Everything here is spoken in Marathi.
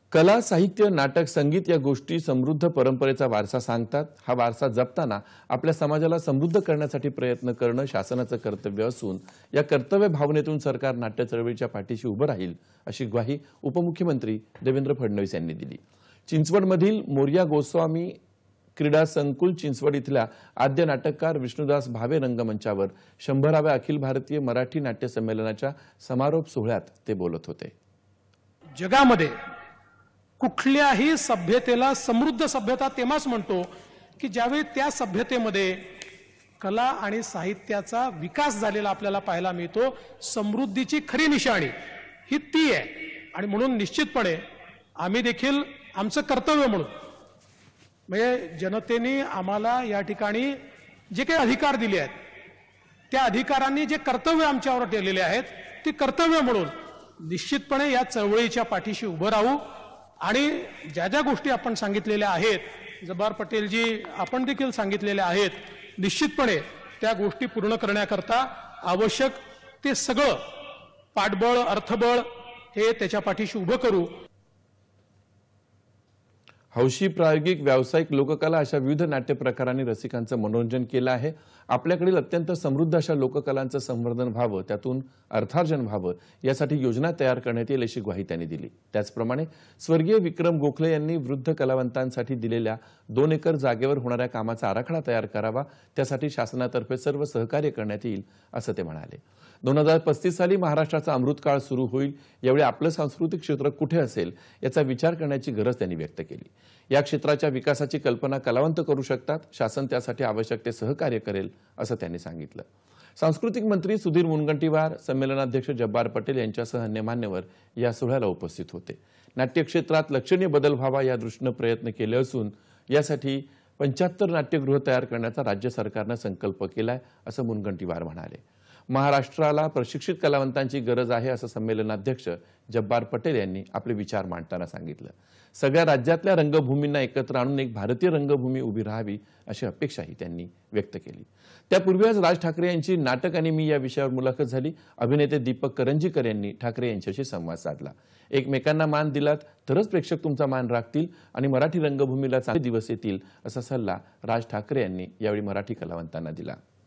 कला, साहित्य, नाटक, संगीत या गोष्टी समृद्ध परंपरेचा वारसा सांगतात। हा वारसा जपताना आपल्या समाजाला समृद्ध करण्यासाठी प्रयत्न करणं शासनाचं कर्तव्य असून या कर्तव्य भावनेतून सरकार नाट्य चळवळीच्या पाठीशी उभं राहील अशी ग्वाही उपमुख्यमंत्री देवेंद्र फडणवीस यांनी दिली। चिंचवडमधील मोरया गोस्वामी क्रीडा संकुल चिंचवड इथल्या आद्य नाटककार विष्णुदास भावे रंगमंचावर 100व्या अखिल भारतीय मराठी नाट्य संमेलनाच्या समारोप सोहळ्यात ते बोलत होते। जगामध्ये कुठल्याही सभ्यतेला समृद्ध सभ्यता तेव्हाच म्हणतो की ज्यावेळी त्या सभ्यतेमध्ये कला आणि साहित्याचा विकास झालेला आपल्याला पाहायला मिळतो। समृद्धीची खरी निशाणी ही ती आहे आणि म्हणून निश्चितपणे आम्ही देखील आमचं कर्तव्य म्हणून म्हणजे जनतेने आम्हाला या ठिकाणी जे काही अधिकार दिले आहेत त्या अधिकारांनी जे कर्तव्य आमच्यावर ठेवलेले आहेत ते कर्तव्य म्हणून निश्चितपणे या चळवळीच्या पाठीशी उभं राहू आणि ज्या ज्या गोष्टी आपण सांगितलेल्या आहेत जब्बार पटेलजी आपण देखील सांगितलेल्या आहेत निश्चितपणे त्या गोष्टी पूर्ण करण्याकरता आवश्यक ते सगळं पाठबळ अर्थबळ हे त्याच्या पाठीशी उभं करू। हौशी, प्रायोगिक, व्यावसायिक, लोककला अशा विविध नाट्य प्रकारांनी रसिकांचं मनोरंजन केलं आहे। आपल्याकडील अत्यंत समृद्ध अशा लोककलांचं संवर्धन व्हावं, त्यातून अर्थार्जन व्हावं यासाठी योजना तयार करण्यात येईल अशी ग्वाही त्यांनी दिली। त्याचप्रमाणे स्वर्गीय विक्रम गोखले यांनी वृद्ध कलावंतांसाठी दिलेल्या 2 एकर जागेवर होणाऱ्या कामाचा आराखडा तयार करावा, त्यासाठी शासनातर्फे सर्व सहकार्य करण्यात येईल असं ते म्हणाले। 2035 साली महाराष्ट्राचा अमृतकाळ सुरू होईल, यावेळी आपलं सांस्कृतिक क्षेत्र कुठे असेल याचा विचार करण्याची गरज त्यांनी व्यक्त केली। या क्षेत्राच्या विकासाची कल्पना कलावंत करू शकतात, शासन त्यासाठी आवश्यक ते सहकार्य करेल असं त्यांनी सांगितलं। सांस्कृतिक मंत्री सुधीर मुनगंटीवार, संमेलनाध्यक्ष जब्बार पटेल यांच्यासह अन्य मान्यवर या सोहळ्याला उपस्थित होते। नाट्य क्षेत्रात लक्षणीय बदल व्हावा या दृष्टीने प्रयत्न केले असून यासाठी 75 नाट्यगृह तयार करण्याचा राज्य सरकारने संकल्प केलाय असं मुनगंटीवार म्हणाले। महाराष्ट्राला प्रशिक्षित कलावंतांची गरज आहे असं संमेलनाध्यक्ष जब्बार पटेल यांनी आपले विचार मांडताना सांगितलं। सगळ्या राज्यातल्या रंगभूमींना एकत्र आणून एक भारतीय रंगभूमी उभी राहावी अशी अपेक्षाही त्यांनी व्यक्त केली। त्यापूर्वी आज राज ठाकरे यांची नाटक आणि मी या विषयावर मुलाखत झाली। अभिनेते दीपक करंजीकर यांनी ठाकरे यांच्याशी संवाद साधला। एकमेकांना मान दिलात तरच प्रेक्षक तुमचा मान राखतील आणि मराठी रंगभूमीला चांगले दिवस येतील असा सल्ला राज ठाकरे यांनी यावेळी मराठी कलावंतांना दिला।